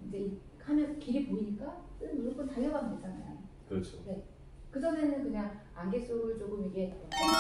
이제 이 하면 길이 보이니까 무조건 달려가면 되잖아요. 그렇죠. 네. 그 전에는 그냥 안개 속을 조금 이게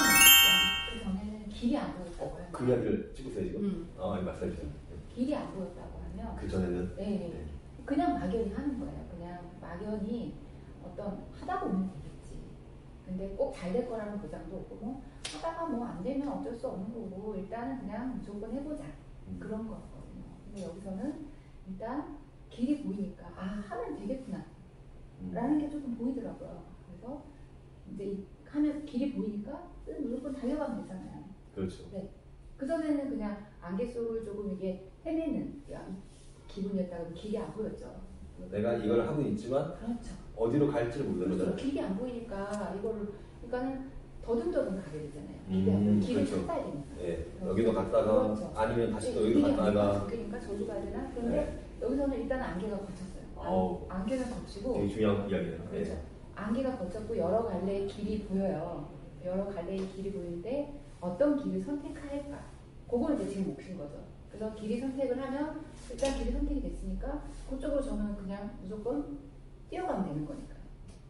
그 전에는 길이 안 보였다고 하면 그 이야기를 찍고 있어요 지금? 말씀해 주세요. 길이 안 보였다고 하면 그 전에는? 네. 그냥 막연히 하는 거예요. 그냥 막연히 어떤 하다 보면 되겠지. 근데 꼭 잘 될 거라는 보장도 없고 뭐 하다가 뭐 안 되면 어쩔 수 없는 거고 일단은 그냥 무조건 해보자 그런 거였거든요. 근데 여기서는 일단 길이 보이니까 아 하면 되겠구나 라는 게 조금 보이더라고요. 그래서 이제 하면 길이 보이니까 무조건 달려가면 되잖아요. 그렇죠. 네. 그 전에는 그냥 안개 속을 조금 이게 헤매는 기분이었다가 길이 안 보였죠. 내가 이걸 하고 있지만 그렇죠. 어디로 갈지를 모르는 거잖아요. 길이 안 보이니까 이거를 그러니까는 더듬더듬 가게 되잖아요. 길이 안 보이니까 길을 그렇죠. 찾아야 되니까. 네. 여기도 갔다가 그렇죠. 아니면 다시 또 여기로 갔다가 그러니까 저기 가야 되나? 그런데 여기서는 일단 안개가 거쳤어요. 안개가 거치고 되게 중요한 이야기네요. 그렇죠. 안개가 거쳤고 여러 갈래의 길이 보여요. 여러 갈래의 길이 보이는데 어떤 길을 선택할까? 그걸 이제 지금 몫인 거죠. 그래서 길이 선택을 하면 일단 길이 선택이 됐으니까 그쪽으로 저는 그냥 무조건 뛰어가면 되는 거니까요.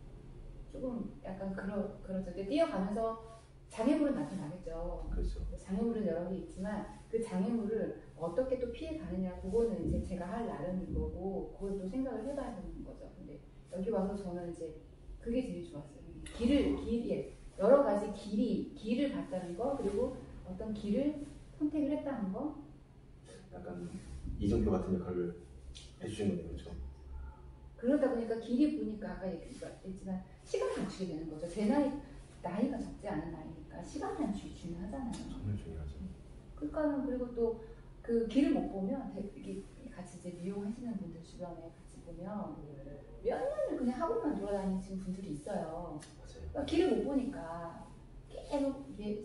조금 약간 그렇죠. 근데 뛰어가면서 장애물은 나타나겠죠. 그렇죠. 장애물은 여러 개 있지만 그 장애물을 어떻게 또 피해 가느냐 그거는 이제 제가 할 나름인 거고 그걸 또 생각을 해봐야 되는 거죠. 근데 여기 와서 저는 이제 그게 제일 좋았어요. 길이 여러 가지 길을 봤다는 거 그리고 어떤 길을 선택을 했다는 거. 약간 이정표 같은 역할을 해주신 거네요, 그렇죠? 그러다 보니까 길이 보니까 아까 얘기했지만 시간 단축이 되는 거죠. 제 나이가 적지 않은 나이니까 시간 단축이 중요하잖아요. 정말 중요하죠. 그러니까는 그리고 또 그 길을 못 보면 되게 같이 이제 미용하시는 분들 주변에 같이 보면 몇 년을 그냥 학원만 돌아다니시는 분들이 있어요. 맞아요. 그러니까 길을 못 보니까 계속 이게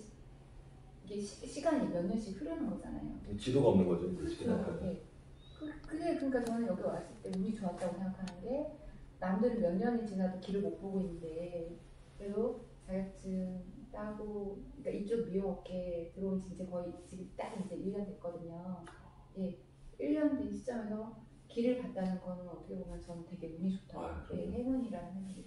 시간이 몇 년씩 흐르는 거잖아요. 지도가 없는 거죠. 그렇죠. 네. 그게 그러니까 저는 여기 왔을 때 운이 좋았다고 생각하는 게 남들은 몇 년이 지나도 길을 못 보고 있는데 그래도 자격증 따고 그러니까 이쪽 미용업계에 들어온 지 이제 거의 지금 딱 이제 1년 됐거든요. 예, 1년 된 시점에서 길을 봤다는 거는 어떻게 보면 저는 되게 운이 좋다고 행운이라는 생각이